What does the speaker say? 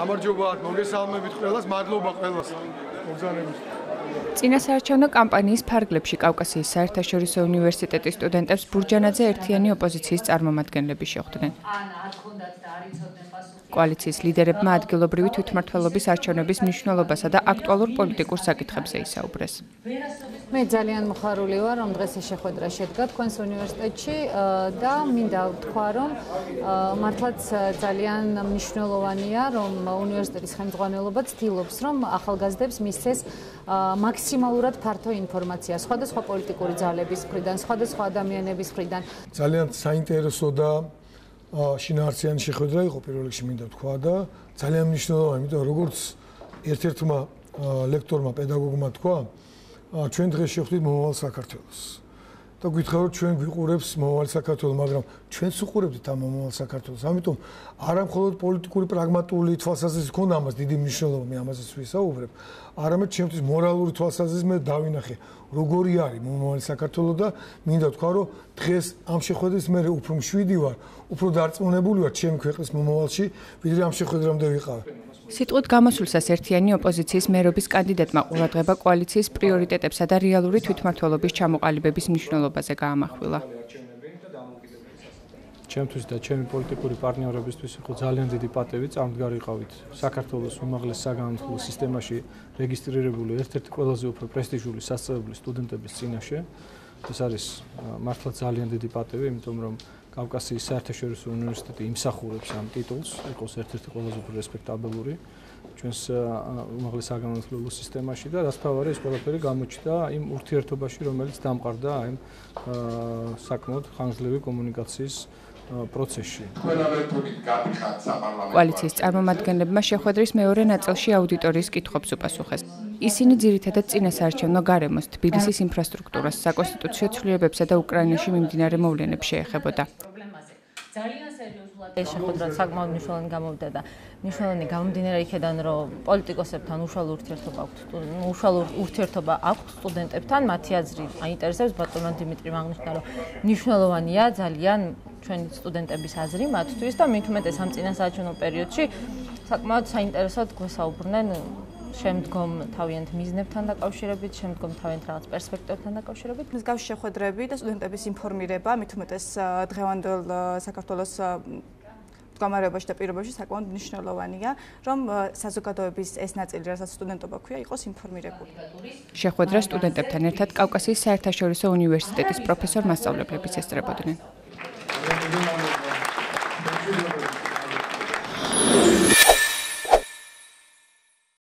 გამარჯობა, მოგესალმებით ყველას, მადლობა ყველას. მოგზაურობთ. წინასაარჩევნო კამპანიის ფარგლებში კავკასიის საერთაშორისო უნივერსიტეტის სტუდენტებს ბურჯანაძე-ერთიანი ოპოზიციის წარმომადგენლები შეხვდნენ. კოალიციის ლიდერებმა ადგილობრივი თვითმმართველობის არჩევნების მნიშვნელობასა და აქტუალურ პოლიტიკურ საკითხებზე ისაუბრეს. მე ძალიან მოხარული ვარ, რომ დღეს ეს შეხვედრა შედგა თქვენს უნივერსიტეტში და მინდა ვთქვა, რომ მართლაც ძალიან მნიშვნელოვანია, რომ უნივერსიტეტის ხელმძღვანელობა ცდილობს, რომ ახალგაზრდებს მისცეს მაქსიმალურად ფართო ინფორმაცია სხვადასხვა პოლიტიკური ძალების მხრიდან, სხვადასხვა ადამიანების მხრიდან. ძალიან საინტერესო და შინაარსიანი შეხვედრა იყო პირველ რიგში მინდა ვთქვა და ძალიან მნიშვნელოვანი, იმიტომ რომ როგორც ერთ-ერთმა ლექტორმა, პედაგოგმა თქვა, ჩვენ დღეს შევხვდით მომავალ საქართველოს. და გითხრა რომ ჩვენ გვიყურებს მომავალ საქართველოს, მაგრამ ჩვენც უყურებთ ამ მომავალ საქართველოს. ამიტომ არა მხოლოდ პოლიტიკური პრაგმატული თვალსაზრისით ქონდა ამას დიდი მნიშვნელობა, მე ამაზეც ვისაუბრებ, არამედ ჩემთვის მორალური თვალსაზრისით მე დავინახე, როგორი არის მომავალი საქართველოს და მინდა ვთქვა, რომ დღეს ამ შეხვედრის მე უფრო მშვიდი ვარ, უფრო დარწმუნებული ვარ ჩემი ქვეყნის მომავალში, ვიდრე ამ შეხვედრამდე ვიყავი. სიტყვით გამოსვლისას ერთიანი ოპოზიციის მერობის კანდიდატმა ყურადღება კოალიციის პრიორიტეტებსა და რეალური თვითმმართველობის ჩამოყალიბების მნიშვნელობაზე გაამახვილა. ჩემთვის და ჩემი პოლიტიკური პარტნიორებისთვის იყო ძალიან დიდი პატივი წამდგარიყავით საქართველოს უმაღლეს საგანმანათლებლო სისტემაში რეგისტრირებული ერთ-ერთი ყველაზე უფრო პრესტიჟული სასწავლებელი სტუდენტების წინაშე. ეს არის მართლა ძალიან დიდი პატივი, იმიტომ რომ კავკასიის საერთაშორისო უნივერსიტეტი იმსახურებს ამ ტიტულს, იყოს ერთ-ერთი ყველაზე უფრო რესპექტაბელური ჩვენს უმაღლეს საგანმანათლებლო სისტემაში და რაც თავარი ეს ყველაფერი გამოჩნდა იმ ურთიერთობაში, რომელიც დამყარდა ამ საკმაოდ ხანგრძლივი კომუნიკაციის პროცესში. კოალიციის წარმომადგენლებმა შეხვედრის მეორე ნაწილში აუდიტორიის კითხვებს უპასუხეს. ისინი ძირითადად წინასაარჩევნო გარემოს, თბილისის ინფრასტრუქტურას, საკონსტიტუციო ცვლილებებსა და უკრაინაში მიმდინარე მოვლენებს შეეხებოდა. ეს შეხვედრა საკმაოდ მნიშვნელოვანი გამოვიდა და მნიშვნელოვანი გამომდინარე იქედან, რომ პოლიტიკოსებთან უშუალო ურთიერთობა აქვს სტუდენტებთან, მათი აზრი აინტერესებს ბატონმა დიმიტრი აღნიშნა, რომ მნიშვნელოვანია ძალიან ჩვენი სტუდენტების აზრი მათთვის და მით უმეტეს ამ წინასაარჩევნო პერიოდში საკმაოდ საინტერესოდ გვესაუბრნენ შემდგომ თავიანთ მიზნებთან დაკავშირებით, შემდგომ თავიანთ რაღაც პერსპექტივებთან დაკავშირებით. მსგავსი შეხვედრები და სტუდენტების ინფორმირება, მით უმეტეს დღევანდელ საქართველოს მდგომარეობაში და პირობებში საკმაოდ მნიშვნელოვანია, რომ საზოგადოების ეს ნაწილი, რასაც სტუდენტობა ქვია, იყოს ინფორმირებული. შეხვედრა სტუდენტებთან ერთად კავკასიის საერთაშორისო უნივერსიტეტის პროფესორ-მასწავლებლებიც ესწრებოდნენ.